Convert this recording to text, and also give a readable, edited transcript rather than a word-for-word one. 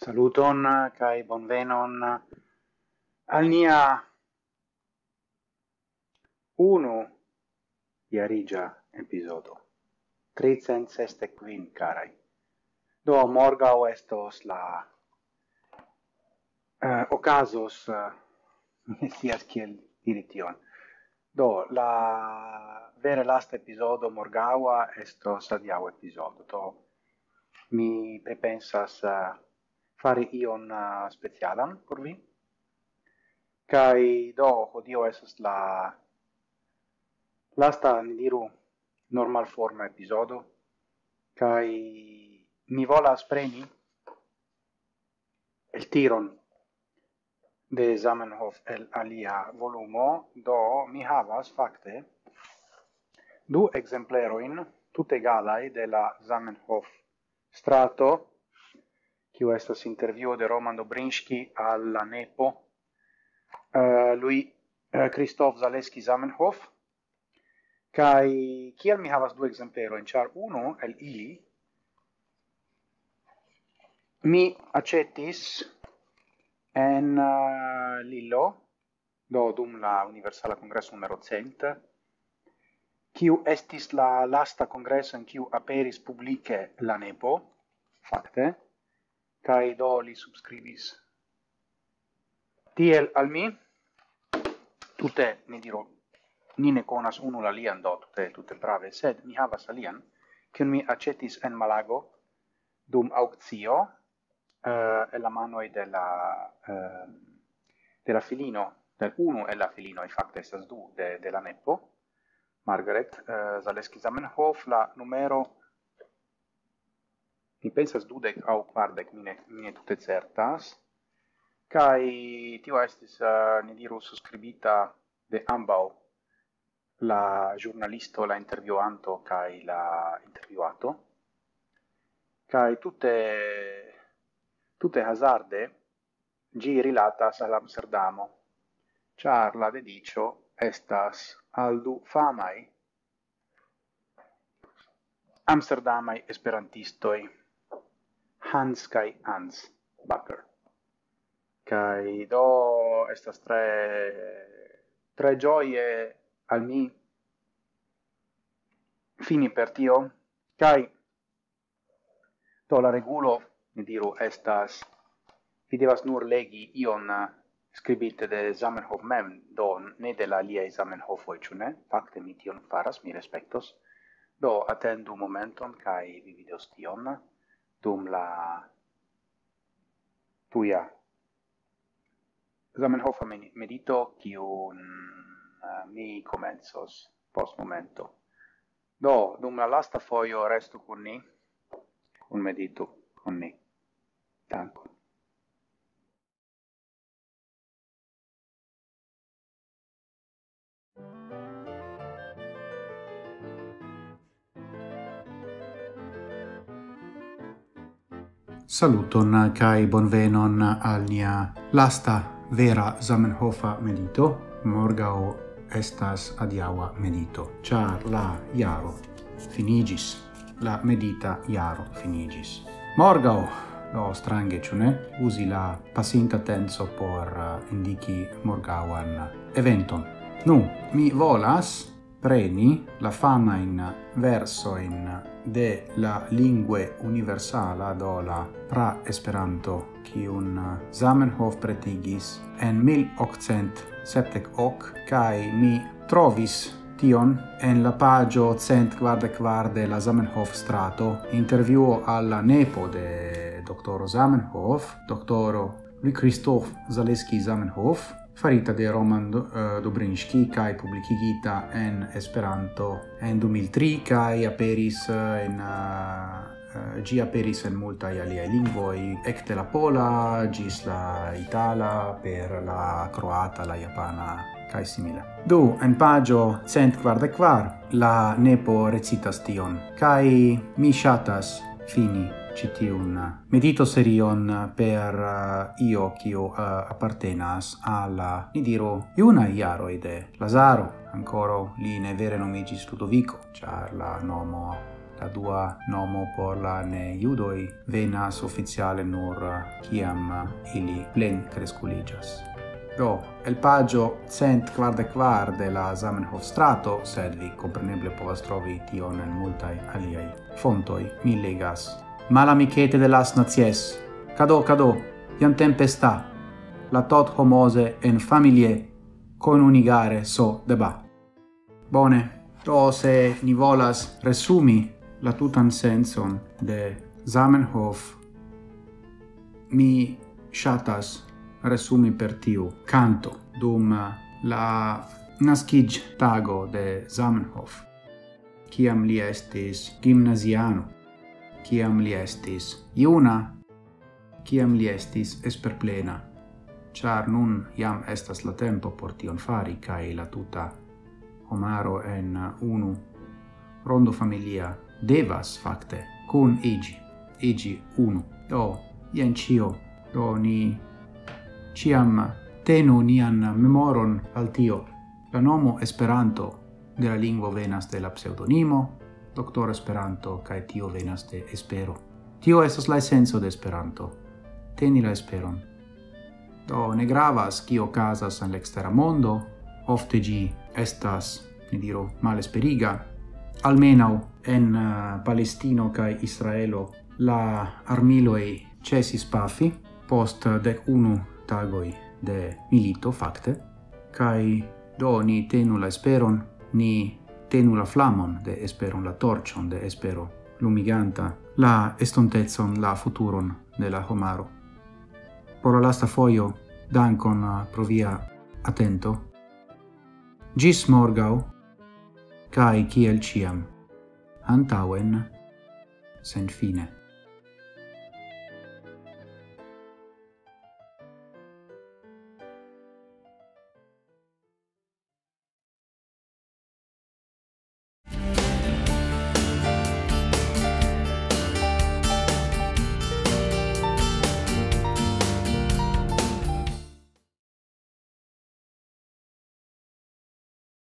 Saluton kai bonvenon al nia unu iarigia episodo. 365 carai. Do morgau estos la ocasos sias kiel diri tion. Do la vere last episodo morgaua estos adiau episodo. Do mi prepensas fari ion specialan por vi. Kai do hodio esas la lasta ni diru normal forma episodo. Kai mi volas preni el tiron de Zamenhof el alia volumo, do mi havas fakte du exempleroin tut egalai de la Zamenhof strato, kiu estas intervjuo de Roman Dobrinski al la nepo Louis Christoph Zaleski Zamenhof. Kai kiel mi havas du exempleroin, char uno el ili mi accetis en Lillo, do dum la Universala Congresso numero 100, kiu estis la lasta congresso en kiu aperis publice la nepo, fakte, kai do li subscribis tiel al mi, tute, ni diru, ni ne conas unu la lian, do tute prave, sed mi havas alian, kiun mi accetis en Malago, dum aukcio, e la manoi de la filino, del uno e la filino, infatti estas du, de la nepo, Margaret Zaleski Zamenhof, la numero, mi pensas 20 au 40, mi ne tute certas, kai tio estis, ni diru, suscribita de ambau, la giornalisto, la intervjuanto, kai la intervjuato, kai tutte hazarde gi rilatas al Amsterdamo, char la dedicio estas al du famai Amsterdamai esperantistoi, Hans kai Hans Bakker. Kai do estas tre gioie al mi fini per tio, kai do la regulo, ni diru, estas, vi devas nur legi ion scribite de Zamenhof mem, do ne de la aliei Zamenhofoi, ciu ne? Fakte mi tion faras, mi respectos. Do attendu momenton, kai vi vidos tion, dum la tuia Zamenhofa medito, kiun mi comensos post momento. Do, dum la lasta foio restu con ni, un medito con ni. Dankon. Saluton kai bonvenon al nia lasta vera Zamenhofa medito. Morgau estas adiaua medito, char la iaro finigis, la medita iaro finigis. Morgau, do strange, ciu ne? Usi la pasinta tenso por indici morgauan eventon. Nu, mi volas preni la fama in verso in de la lingue universala, do la pra-esperanto, kiun Zamenhof pretigis en 1878, kai mi trovis tion en la pagio 144 de la Zamenhof strato, intervjuo alla nepo de doctoro Zamenhof, doctoro Christoph Zaleski Zamenhof, farita de Roman Dobrinski, kai publicigita en Esperanto en 2003, kai aperis gi aperis en multaj aliaj lingvoj, ekde la pola gis la itala, per la croata, la japana, kai simile. Du, en pagio 144, la nepo recitas tion, kai mi ŝatas fini citiun medito serion per io kiu appartenas alla, ni diru, iuna iaroi de Lazaro, ancora li ne vere nomigis Ludovico, char la nomo la dua nomo por la ne judoi venas oficiale nur ciam ili plen cresculigas. Do, el pagio 144 de la Zamenhof strato, sed vi compreneble povas trovi tion en multae aliei fontoi, mi legas. Malamicete de las nazies, cado, iam tempesta, la tot homose en familie conunigare so deba. Bone, do se ni volas resumi la tutan senson de Zamenhof, mi shatas resumi per tiu canto dum la nascig tago de Zamenhof, ciam li estis gimnasiano, ciam li estis iuna, ciam li estis esperplena, char nun iam estas la tempo por tion fari, cae la tuta homaro en unu rondo familia devas facte cun igi unu. Do, ien cio, do ni ciam tenu nian memoron al tio. La nomo Esperanto de la lingvo venas de la pseudonimo, Doctor Esperanto, cae tio venas de espero. Tio estas la essenzo de Esperanto. Teni la esperon. Do, ne gravas cio casas en l'extera mondo, ofte gi estas, ne diru, malesperiga. Almenau en Palestino cae Israelo la armiloi cesis pafi post 11 tagoi de milito facte, cae do ni tenu la esperon, ni tenu la flamon de esperon, la torcion de espero, lumiganta la estontezon, la futuron de la homaro. Por la lasta foio, dankon pro via attento. Gis morgau, cae kiel ciam, antauen sen fine.